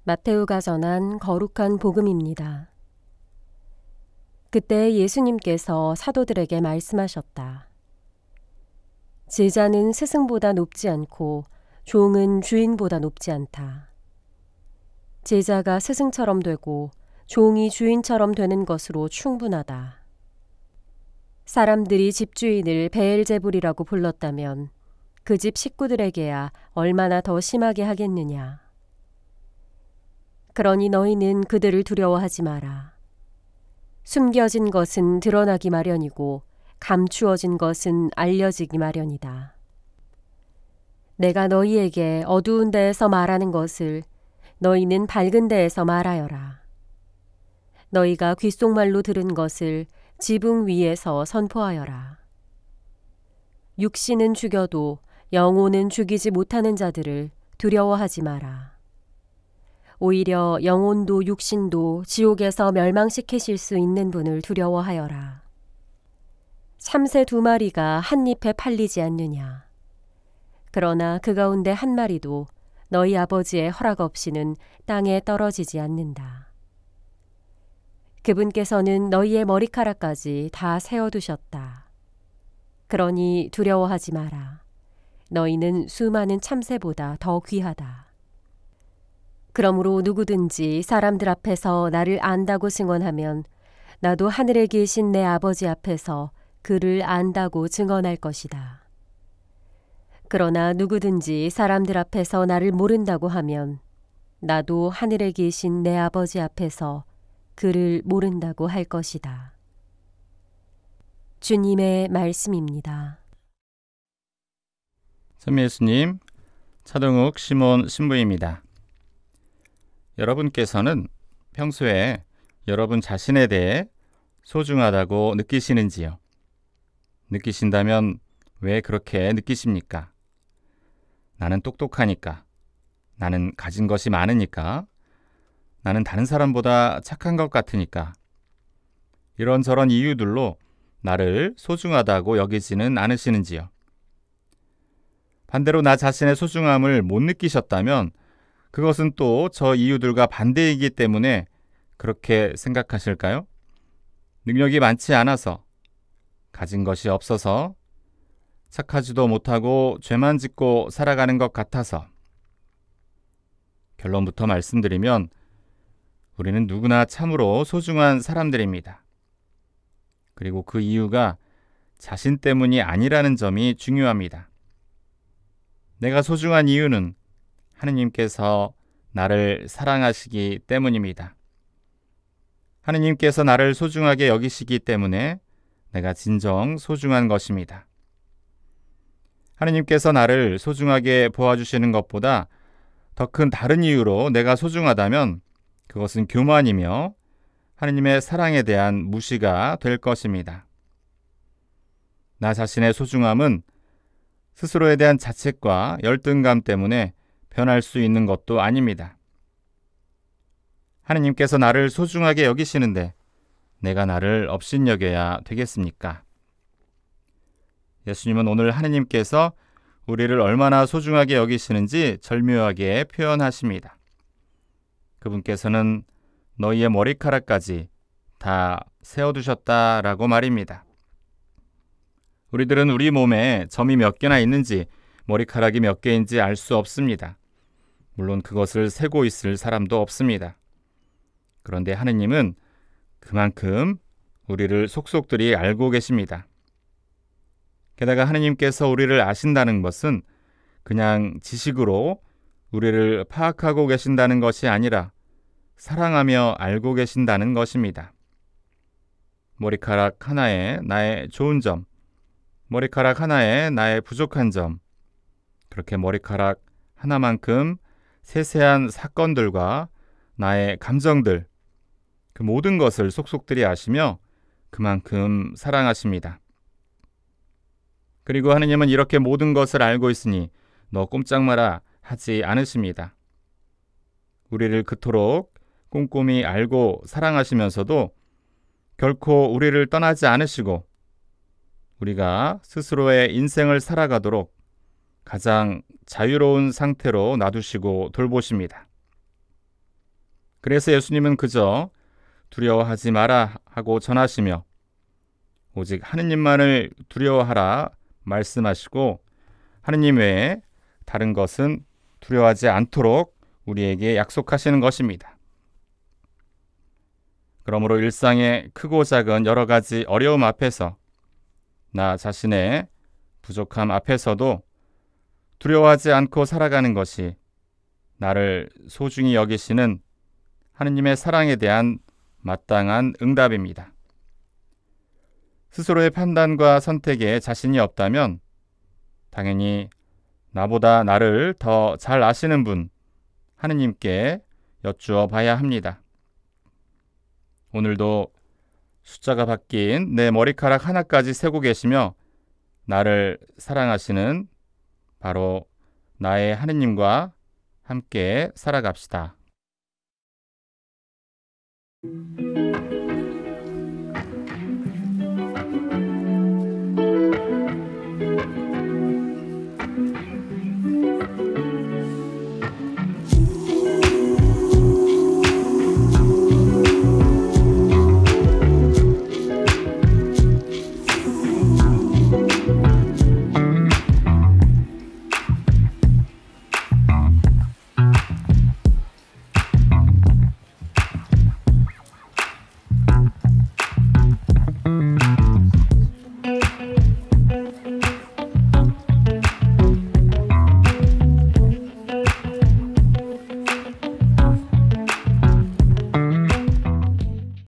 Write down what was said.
마테오가 전한 거룩한 복음입니다. 그때 예수님께서 사도들에게 말씀하셨다. 제자는 스승보다 높지 않고 종은 주인보다 높지 않다. 제자가 스승처럼 되고 종이 주인처럼 되는 것으로 충분하다. 사람들이 집주인을 베엘제불이라고 불렀다면 그 집 식구들에게야 얼마나 더 심하게 하겠느냐. 그러니 너희는 그들을 두려워하지 마라. 숨겨진 것은 드러나기 마련이고 감추어진 것은 알려지기 마련이다. 내가 너희에게 어두운 데에서 말하는 것을 너희는 밝은 데에서 말하여라. 너희가 귓속말로 들은 것을 지붕 위에서 선포하여라. 육신은 죽여도 영혼은 죽이지 못하는 자들을 두려워하지 마라. 오히려 영혼도 육신도 지옥에서 멸망시키실 수 있는 분을 두려워하여라. 참새 2마리가 한 잎에 팔리지 않느냐. 그러나 그 가운데 한 마리도 너희 아버지의 허락 없이는 땅에 떨어지지 않는다. 그분께서는 너희의 머리카락까지 다 세어두셨다. 그러니 두려워하지 마라. 너희는 수많은 참새보다 더 귀하다. 그러므로 누구든지 사람들 앞에서 나를 안다고 증언하면 나도 하늘에 계신 내 아버지 앞에서 그를 안다고 증언할 것이다. 그러나 누구든지 사람들 앞에서 나를 모른다고 하면 나도 하늘에 계신 내 아버지 앞에서 그를 모른다고 할 것이다. 주님의 말씀입니다. 참 예수님, 차동욱 시몬 신부입니다. 여러분께서는 평소에 여러분 자신에 대해 소중하다고 느끼시는지요? 느끼신다면 왜 그렇게 느끼십니까? 나는 똑똑하니까, 나는 가진 것이 많으니까, 나는 다른 사람보다 착한 것 같으니까, 이런저런 이유들로 나를 소중하다고 여기지는 않으시는지요? 반대로 나 자신의 소중함을 못 느끼셨다면 그것은 또 저 이유들과 반대이기 때문에 그렇게 생각하실까요? 능력이 많지 않아서, 가진 것이 없어서, 착하지도 못하고 죄만 짓고 살아가는 것 같아서. 결론부터 말씀드리면 우리는 누구나 참으로 소중한 사람들입니다. 그리고 그 이유가 자신 때문이 아니라는 점이 중요합니다. 내가 소중한 이유는 하느님께서 나를 사랑하시기 때문입니다. 하느님께서 나를 소중하게 여기시기 때문에 내가 진정 소중한 것입니다. 하느님께서 나를 소중하게 보아주시는 것보다 더 큰 다른 이유로 내가 소중하다면 그것은 교만이며 하느님의 사랑에 대한 무시가 될 것입니다. 나 자신의 소중함은 스스로에 대한 자책과 열등감 때문에 변할 수 있는 것도 아닙니다. 하느님께서 나를 소중하게 여기시는데 내가 나를 업신여겨야 되겠습니까? 예수님은 오늘 하느님께서 우리를 얼마나 소중하게 여기시는지 절묘하게 표현하십니다. 그분께서는 너희의 머리카락까지 다 세어두셨다라고 말입니다. 우리들은 우리 몸에 점이 몇 개나 있는지 머리카락이 몇 개인지 알 수 없습니다. 물론 그것을 세고 있을 사람도 없습니다. 그런데 하느님은 그만큼 우리를 속속들이 알고 계십니다. 게다가 하느님께서 우리를 아신다는 것은 그냥 지식으로 우리를 파악하고 계신다는 것이 아니라 사랑하며 알고 계신다는 것입니다. 머리카락 하나에 나의 좋은 점, 머리카락 하나에 나의 부족한 점, 그렇게 머리카락 하나만큼 세세한 사건들과 나의 감정들, 그 모든 것을 속속들이 아시며 그만큼 사랑하십니다. 그리고 하느님은 이렇게 모든 것을 알고 있으니 너 꼼짝 마라 하지 않으십니다. 우리를 그토록 꼼꼼히 알고 사랑하시면서도 결코 우리를 떠나지 않으시고 우리가 스스로의 인생을 살아가도록 가장 자유로운 상태로 놔두시고 돌보십니다. 그래서 예수님은 그저 두려워하지 마라 하고 전하시며 오직 하느님만을 두려워하라 말씀하시고 하느님 외에 다른 것은 두려워하지 않도록 우리에게 약속하시는 것입니다. 그러므로 일상의 크고 작은 여러 가지 어려움 앞에서 나 자신의 부족함 앞에서도 두려워하지 않고 살아가는 것이 나를 소중히 여기시는 하느님의 사랑에 대한 마땅한 응답입니다. 스스로의 판단과 선택에 자신이 없다면 당연히 나보다 나를 더 잘 아시는 분 하느님께 여쭈어 봐야 합니다. 오늘도 숫자가 바뀐 내 머리카락 하나까지 세고 계시며 나를 사랑하시는 바로 나의 하느님과 함께 살아갑시다.